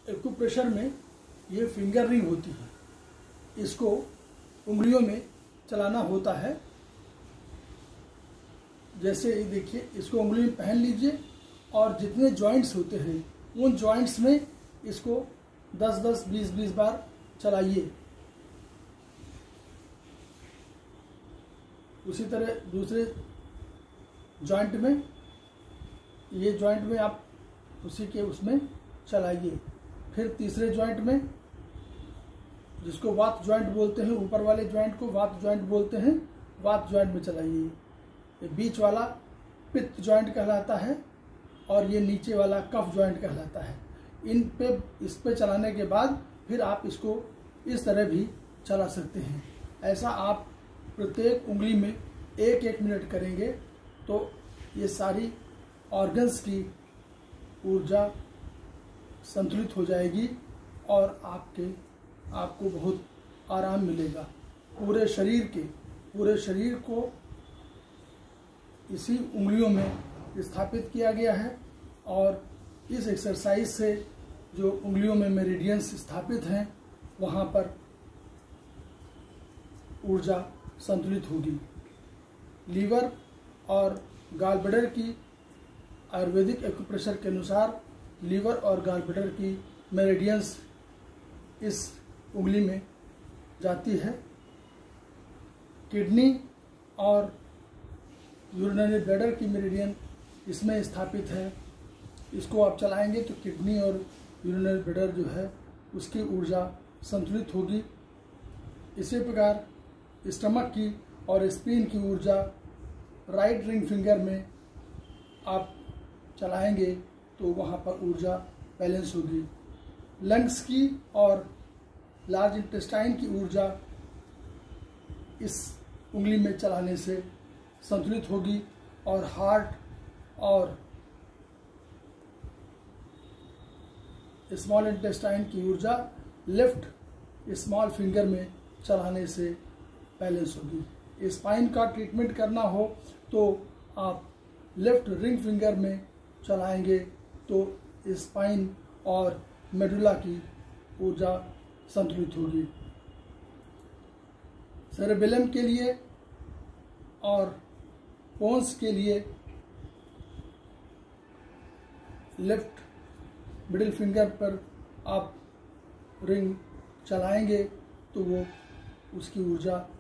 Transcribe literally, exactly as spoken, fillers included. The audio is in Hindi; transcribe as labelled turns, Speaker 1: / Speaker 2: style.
Speaker 1: एक्यूप्रेशर में ये फिंगर रिंग होती है, इसको उंगलियों में चलाना होता है। जैसे ये देखिए, इसको उंगली में पहन लीजिए और जितने जॉइंट्स होते हैं उन जॉइंट्स में इसको दस दस बीस बीस बार चलाइए। उसी तरह दूसरे जॉइंट में, ये जॉइंट में आप उसी के उसमें चलाइए। फिर तीसरे जॉइंट में, जिसको वात जॉइंट बोलते हैं, ऊपर वाले जॉइंट को वात जॉइंट बोलते हैं, वात जॉइंट में चलाइए। ये बीच वाला पित्त जॉइंट कहलाता है और ये नीचे वाला कफ जॉइंट कहलाता है। इन पे इस पे चलाने के बाद फिर आप इसको इस तरह भी चला सकते हैं। ऐसा आप प्रत्येक उंगली में एक एक मिनट करेंगे तो ये सारी ऑर्गन्स की ऊर्जा संतुलित हो जाएगी और आपके आपको बहुत आराम मिलेगा। पूरे शरीर के पूरे शरीर को इसी उंगलियों में स्थापित किया गया है और इस एक्सरसाइज से जो उंगलियों में मेरिडियंस स्थापित हैं वहाँ पर ऊर्जा संतुलित होगी। लीवर और गॉल ब्लैडर की आयुर्वेदिक एक्यूप्रेशर के अनुसार लीवर और गॉल ब्लैडर की मेरिडियंस इस उंगली में जाती है। किडनी और यूरिनरी ब्लैडर की मेरिडियन इसमें स्थापित है। इसको आप चलाएंगे तो किडनी और यूरिनरी ब्लैडर जो है उसकी ऊर्जा संतुलित होगी। इसी प्रकार स्टमक की और स्प्लीन की ऊर्जा राइट रिंग फिंगर में आप चलाएंगे तो वहाँ पर ऊर्जा बैलेंस होगी। लंग्स की और लार्ज इंटेस्टाइन की ऊर्जा इस उंगली में चलाने से संतुलित होगी और हार्ट और स्मॉल इंटेस्टाइन की ऊर्जा लेफ्ट स्मॉल फिंगर में चलाने से बैलेंस होगी। स्पाइन का ट्रीटमेंट करना हो तो आप लेफ्ट रिंग फिंगर में चलाएंगे तो स्पाइन और मेडुला की ऊर्जा संतुलित होगी। सेरेबेलम के लिए और पोन्स के लिए लेफ्ट मिडिल फिंगर पर आप रिंग चलाएंगे तो वो उसकी ऊर्जा